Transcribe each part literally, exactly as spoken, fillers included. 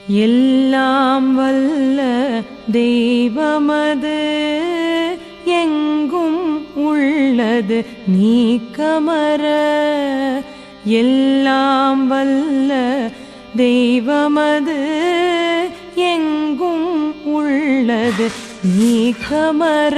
எல்லாம் வல்ல தெய்வமது எங்கும் உள்ளது நீக்கமற. எல்லாம் வல்ல தெய்வமது எங்கும் உள்ளது நீக்கமற.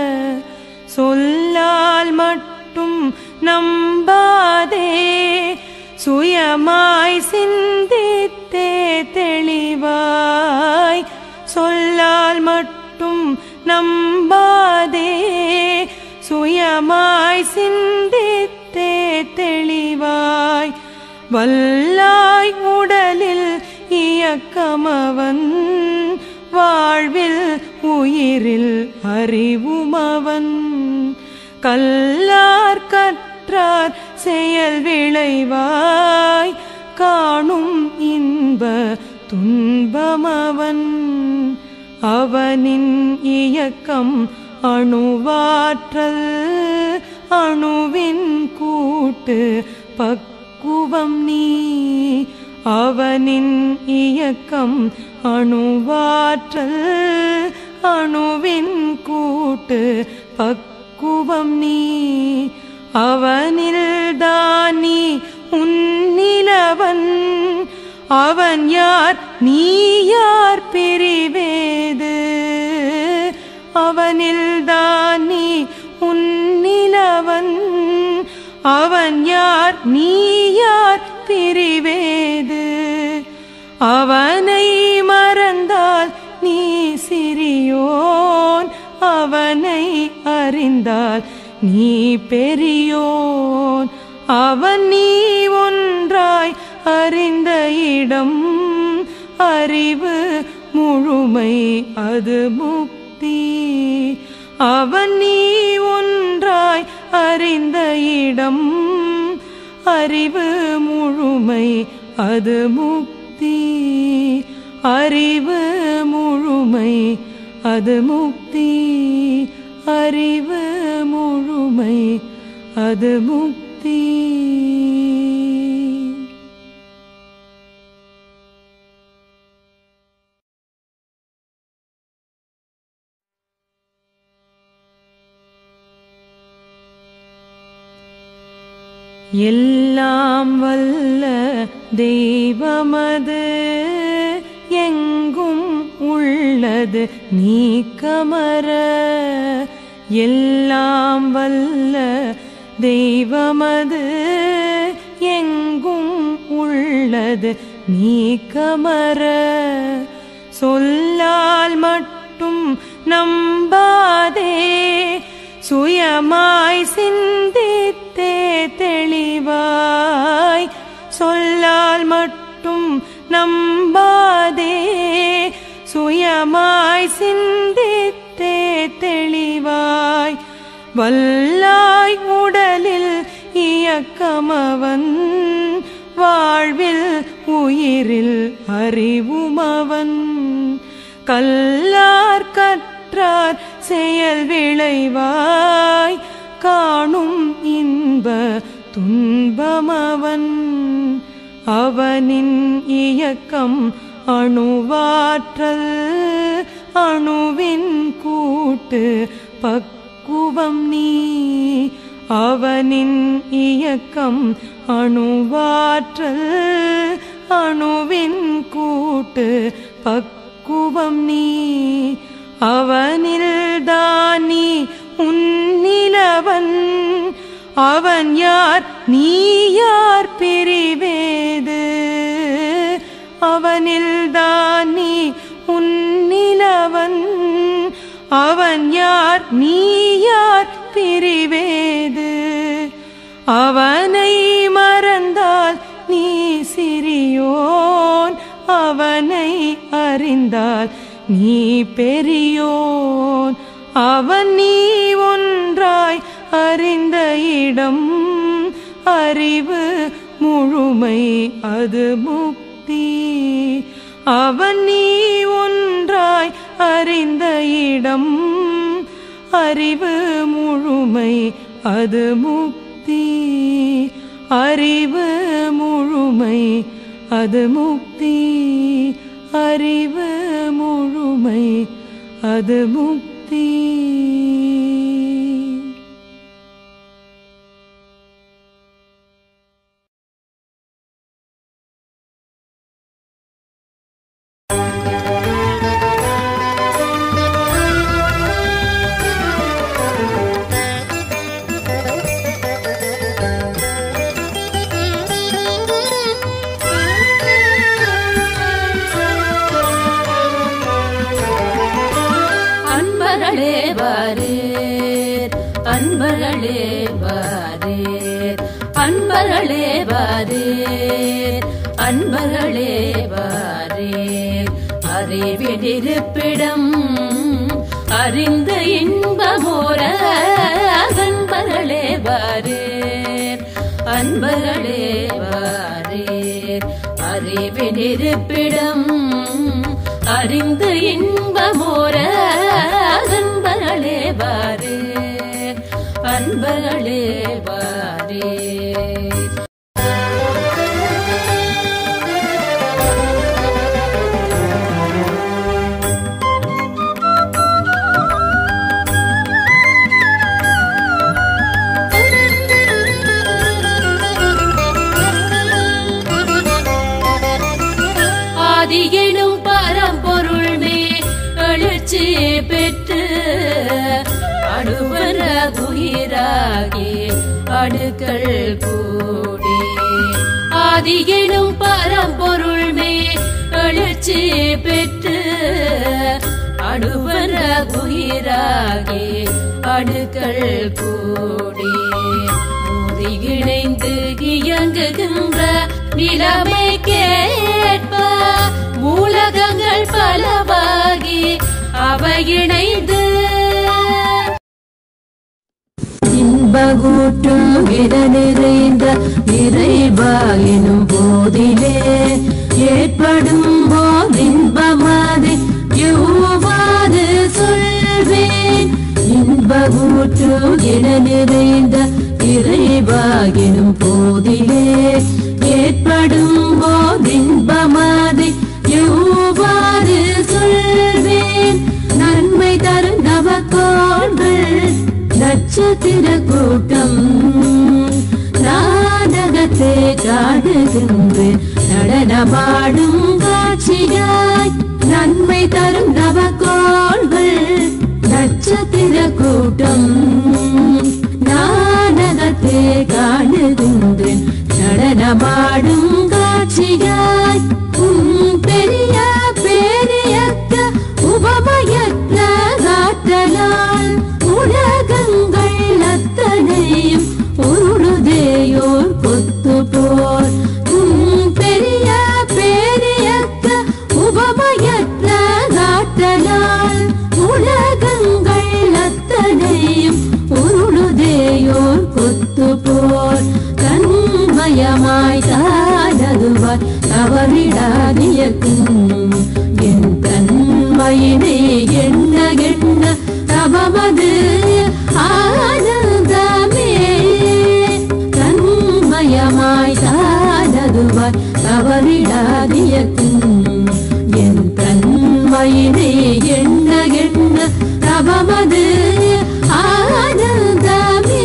சொல்லால் மட்டும் நம்பாதே, சுயமாய் சிந்தித்தே தெளிவாய். சொல்லால் மட்டும் நம்பாதே, சுயமாய் சிந்தித்தே தெளிவாய். வல்லாய் உடலில் இயக்கமவன், வாழ்வில் உயிரில் அறிவுமவன். கல்லார் கற்றார் செயல் விளைவாய், காணும் இன்ப துன்பமவன். அவனின் இயக்கம் அணுவாற்றல், அணுவின் கூட்டு பக்குவம் நீ. அவனின் இயக்கம் அணுவாற்றல், அணுவின் கூட்டு பக்குவம் நீ. அவனில் தானி உன்னிலவன், அவன் யார் நீ யார் பிரிவேது. அவனில் தானி உன்னிலவன், அவன் யார் நீ யார் பிரிவேது. அவனை மறந்தால் நீ சிறியோன், அவனை அறிந்தால் நீ பெரியோன். அவன் நீ ஒன்றாய் அறிந்த இடம், அறிவு முழுமை அது முக்தி. அவன் நீ ஒன்றாய் அறிந்த இடம், அறிவு முழுமை அது முக்தி. அறிவு முழுமை அது முக்தி. அறிவு முழுமை அது முக்தி. எல்லாம் வல்ல தெய்வமது எங்கும் உள்ளது நீக்கமற. எல்லாம் வல்ல தெய்வமது எங்கும் உள்ளது நீக்கமற. சொல்லால் மட்டும் நம்பாதே, சுயமாய் சிந்தித்தே தெளிவாய். சொல்லால் மட்டும் நம்பாதே, சுயமாய் சிந்தித்தே தெளிவாய். வல்லாய் உடலில் இயக்கமவன், வாழ்வில் உயிரில் அறிவுமவன். கல்லார் கற்றார் செயல் விளைவாய், காணும் இன்ப துன்பமவன். அவனின் இயக்கம் அணுவாற்றல், அணுவின் கூட்டு பக்குவம் நீ. அவனின் இயக்கம் அணுவாற்றல், அணுவின் கூட்டு பக்குவம் நீ. அவனில் தானி உன்னிலவன், அவன் யார் நீ யார் பிரிவேது. அவனில் தானி உன்னிலவன், அவன் யார் நீ யார் பிரிவேது. அவனை மறந்தால் நீ சிறியோன், அவனை அறிந்தால் நீ பெரியோன். அவன் நீ ஒன்றாய் அறிந்த இடம், அறிவு முழுமை அது முக்தி. அவன் நீ ஒன்றாய் அறிந்த இடம், அறிவு முழுமை அது முக்தி. அறிவு முழுமை அது முக்தி. அறிவு முழுமை அது முக்தி. அன்பர்களே வாரீர், அன்பர்களே வாரீர், அன்பர்களே வாரீர். அறிவினிருப்பிடம் அறிந்த இன்பமோர அன்பர்களே வாரீர், அன்பர்களே வாரீர். அறிவினிருப்பிடம் அறிந்த இன்பமோர அன்பர்களே வாரீர், அன்பர்களே வாரீர். ஆதியெனும் பரம்பொருள் மே எழுச்சி பெற்று அடுவர குயிராகி அடுக்கள் கூடி. ஆதியெனும் பரம்பொருள் மே எழுச்சி பெற்று அடுவர குயிராகி அடுக்கள் கூடி. மோதி இணைந்து இயங்குகின்ற நிலைமை கேட்ப மூலகங்கள் பலவாகி அவை இணைந்து இன்பகூட்டும் இட நிறைந்த இறைவாயினும் போதிலே ஏற்படும் போதின்பமாது யுவாது சொல்வேன். இன்பகூட்டும் இட நிறைந்த இறைவாயினும் போதிலே ஏற்படும் போதின்பமாது யுவாது சொல்வேன். நன்மை தரும் நவக்கோள்கள் நட்சத்திர கூட்டம் நாடகத்தை காடுகின்ற நடனமாடும் காட்சியாய். நன்மை தரும் நவக்கோள்கள் நட்சத்திர கூட்டம் நாடகத்தை காடுகின்ற நடனமாடும் காட்சியாய். உம் பெரிய பெரியக்க உபமயற்ற காற்றலால் உலகங்கள் அத்தனையும் உருளுதேயோர் கொத்து போர். உம் பெரிய பெரியக்க உபமயற்ற காற்றலால் உலகங்கள் அத்தனையும் உருளுதேயோர் கொத்து போர். தன்மயமாய் தானதுவாய் தவறிடாதியக்கும் என் தன்மையினை எண்ண எண்ண தவமது ஆனந்தமே. தன்மயமாய் தானதுவாய் தவறிடாதியக்கும் என் தன்மையினை எண்ண எண்ண தவமது ஆனந்தமே.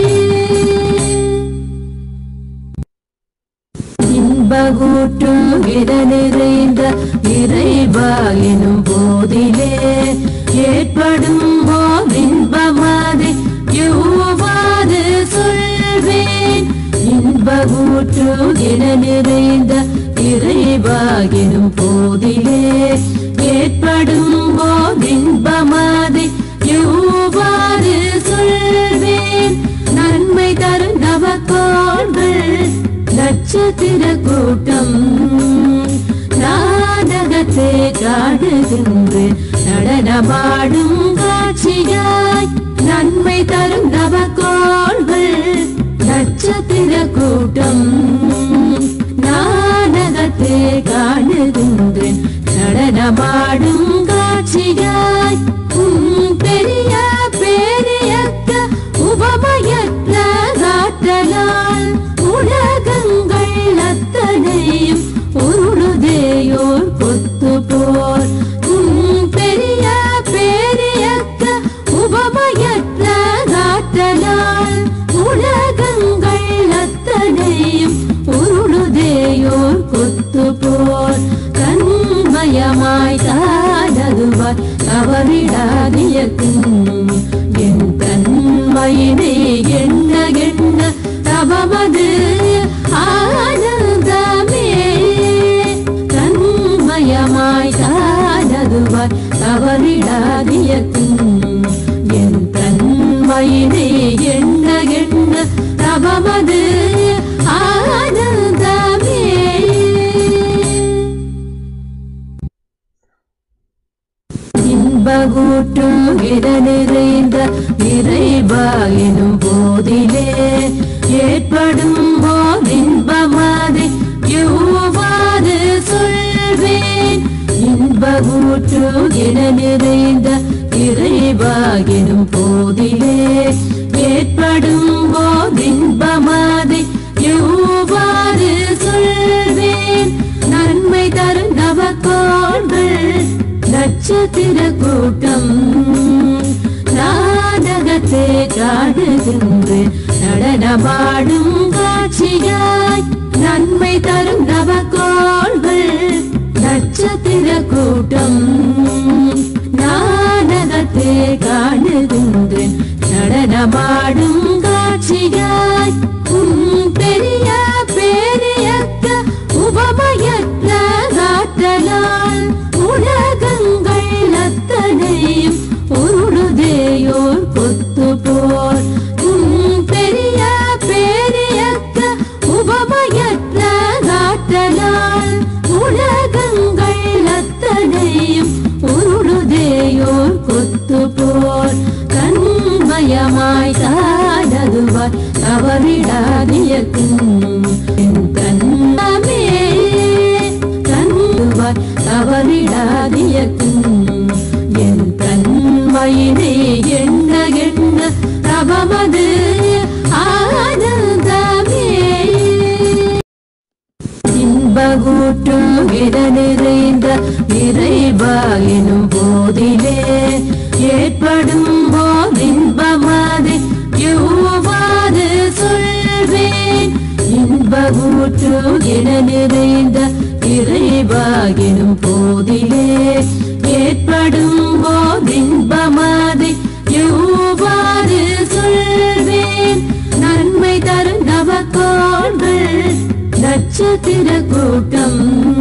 இன்பகூட்டும் இட நிறைந்த இறைவாயினும் போதிலே ஏற்படும் போதின்பமாது யுவாது சொல்வேன். இன்பகூட்டும் இட நிறைந்த இறைவாயினும் போதிலே ஏற்படும் போதின்பமாது யுவாது சொல்வேன். நன்மை தரும் நவக்கோள்கள் நட்சத்திர கூட்டம் நாடகத்தை காடுகின்ற நடனமாடும் காட்சியாய். நன்மை தரும் நவக்கோள்கள் நட்சத்திர கூட்டம் நாடகத்தை காடுகின்ற நடனமாடும் காட்சியாய். உம் பெரிய பெரியக்க உபமயற்ற காற்றலால் உலகங்கள் அத்தனையும் உருளுதேயோர் கொத்து தவறிடாதியக்கும் என் தன்மையினை எண்ண எண்ண தவமது ஆனந்தமே தன்மயமாய் தானதுவாய் தவறிடாதியக்கும் என் தன்மையினை எண்ண எண்ண தவமது ஆனந்தமே இன்பகூட்டும் இட நிறைந்த இறைவா எனும் போதிலே ஏற்படும் போதின்பமாதை எவ்வாறு சொல்வேன் இன்பகூட்டும் இட நிறைந்த இறைவா எனும் போதிலே ஏற்படும் போதின்பமாதை எவ்வாறு சொல்வேன் நன்மை தரும் நவக்கோள்கள் நட்சத்திர கூட்டம் நாடகத்தை காடுகின்றேன் நடனமாடும் காட்சியாய் நன்மை தரும் நவக்கோள்கள் நட்சத்திர கூட்டம் நாடகத்தை காடுகின்றேன் நடனமாடும் காட்சியாய் உன் பெரிய பெரியக்க உபமயற்ற காட்டலால் உலகங்கள் அத்தனையும் உருளுதேயோர் கொத்து போல் உன் பெரிய பெரியக்க உபமயற்ற காட்டலால் உலகங்கள் அத்தனையும் உருளுதேயோர் கொத்து போல் கண்மயமாய் தானதுவாய் தவறிடாதியக்கும் என் கண்ணமே கண்ணுவாய் தவறிடாதியக்கும் என் தன்மையினை எண்ண எண்ண தவமது ஆனந்தமே இன்பகூட்டும் இட நிறைந்த இறைவா எனும் போதிலே ஏற்படும் போதின்பமாதை எவ்வாறு சொல்வேன் இன்பகூட்டும் இட நிறைந்த இறைவா எனும் போதிலே ஏற்படும் போதின்பமாதை எவ்வாறு சொல்வேன் நன்மை தரும் நவக்கோள்கள் நட்சத்திர கூட்டம்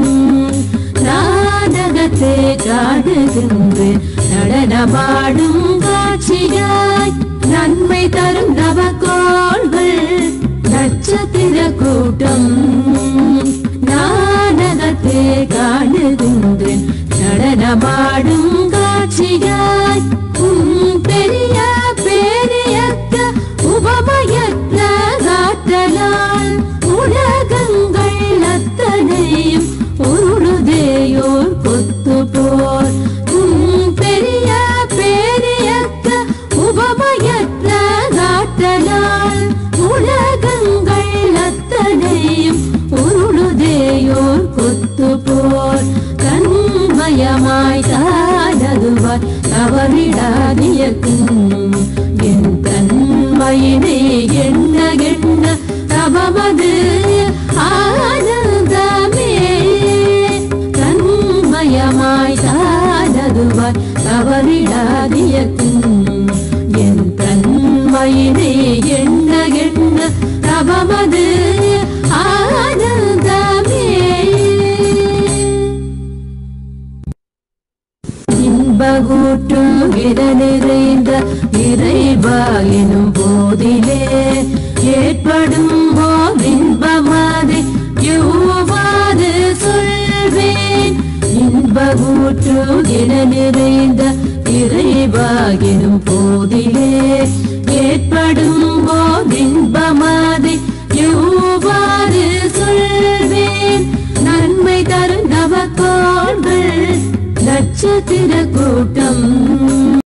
நாடகத்தை காடுகின்றேன் நடனமாடும் காட்சியாய் நன்மை தரும் நவக்கோள்கள் நட்சத்திர கூட்டம் நாடகத்தை காடுகின்றேன் நடனமாடும் காட்சியாய் உன் பெரிய பெரியக்க உபமயற்ற காட்டலால் உலகங்கள் அத்தனையும் உருளுதேயோர் கொத்து போல் உன் பெரிய பெரியக்க உபமயற்ற காட்டலால் உலகங்கள் அத்தனையும் உருளுதேயோர் கொத்து போல் கண்மயமாய் தானதுவாய் தவறிடாதியக்கும் என் தன்மையினை எண்ண எண்ண தவமது ஆனந்தமே கண்மயமாய் தானதுவாய் தவறிடாதியக்கும் என் தன்மையினை எண்ண எண்ண தவமது ஆனந்தமே இன்பகூட்டும் இட நிறைந்த இறைவா எனும் போதிலே ஏற்படும் போதின்பமாதை எவ்வாறு சொல்வேன் இன்பகூட்டும் இட நிறைந்த இறைவா எனும் போதிலே ஏற்படும் போதின்பமாதை எவ்வாறு சொல்வேன் நன்மை தரும் நவக்கோள்கள் நட்சத்திர கூட்டம்